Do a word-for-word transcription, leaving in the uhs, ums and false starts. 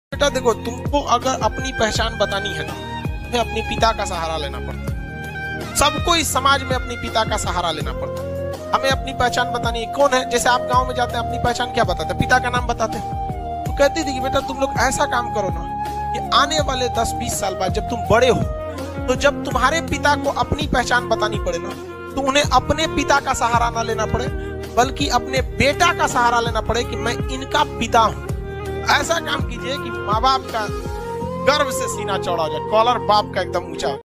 बेटा देखो, तुमको अगर अपनी पहचान बतानी है ना, तुम्हें अपने पिता का सहारा लेना पड़ता है। सबको इस समाज में अपने पिता का सहारा लेना पड़ता है। हमें अपनी पहचान बतानी है, कौन है। जैसे आप गांव में जाते हैं, अपनी पहचान क्या बताते हैं? पिता का नाम बताते हैं। तो कहती थी कि बेटा तुम लोग ऐसा काम करो ना कि आने वाले दस बीस साल बाद जब तुम बड़े हो, तो जब तुम्हारे पिता को अपनी पहचान बतानी पड़े ना, तो उन्हें अपने पिता का सहारा ना लेना पड़े, बल्कि अपने बेटा का सहारा लेना पड़े कि मैं इनका पिता हूं। ऐसा काम कीजिए कि माँ बाप का गर्व से सीना चौड़ा हो जाए, कॉलर बाप का एकदम ऊंचा।